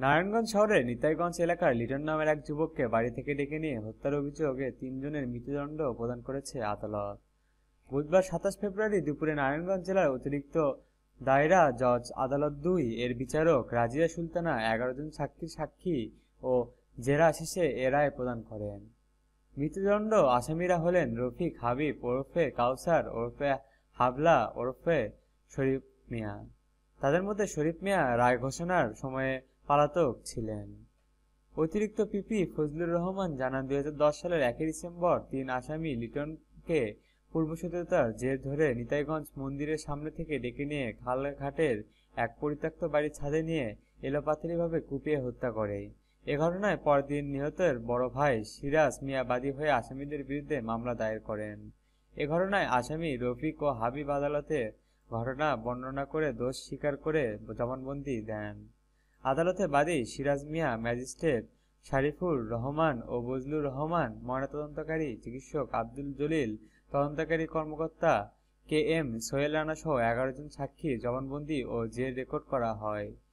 নারায়ণগঞ্জ শহরের নিতাইগঞ্জ এলাকার লিটন নামের এক যুবককে বাড়ি থেকে ডেকে নিয়ে হত্যার অভিযোগে ৩ জনের মৃত্যুদণ্ড প্রদান করেছে আদালত। বুধবার ২৭ ফেব্রুয়ারি দুপুরে নারায়ণগঞ্জ জেলার অতিরিক্ত দায়রা জজ আদালত ২ এর বিচারক রাজিয়া সুলতানা ১১ জন সাক্ষীর সাক্ষী ও জেরা শেষে এ রায় প্রদান করেন। মৃত্যুদণ্ড আসামিরা হলেন রফিক হাবিব ওরফে কাউসার ওরফে হাবলা ওরফে শরীফ মিয়া। তাদের মধ্যে শরীফ মিয়া রায় ঘোষণার সময়ে পলাতক ছিলেন। অতিরিক্ত পিপি ফজলুর রহমান জানান, ২০১০ সালের ১ ডিসেম্বর ৩ আসামি লিটনকে পূর্বশত্রুতার জের ধরে নিতাইগঞ্জ মন্দিরের সামনে থেকে ডেকে নিয়ে খালঘাটের এক পরিত্যক্ত বাড়ির ছাদে নিয়ে এলোপাতাড়িভাবে কুপিয়ে হত্যা করে। এ ঘটনায় পরদিন নিহতের বড় ভাই সিরাজ মিয়া বাদী হয়ে আসামিদের বিরুদ্ধে মামলা দায়ের করেন। এ ঘটনায় আসামি রফিক ও হাবিব আদালতে ঘটনা বর্ণনা করে দোষ স্বীকার করে জবানবন্দি দেন। আদালতে বাদী সিরাজ মিয়া, ম্যাজিস্ট্রেট শারিফুর রহমান ও বজলুর রহমান, ময়নাতদন্তকারী চিকিৎসক আব্দুল জলিল, তদন্তকারী কর্মকর্তা কে এম সোহেল রানা সহ ১১ জন সাক্ষীর জবানবন্দি ও জের রেকর্ড করা হয়।